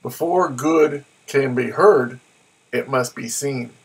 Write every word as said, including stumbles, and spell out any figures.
Before good can be heard, it must be seen.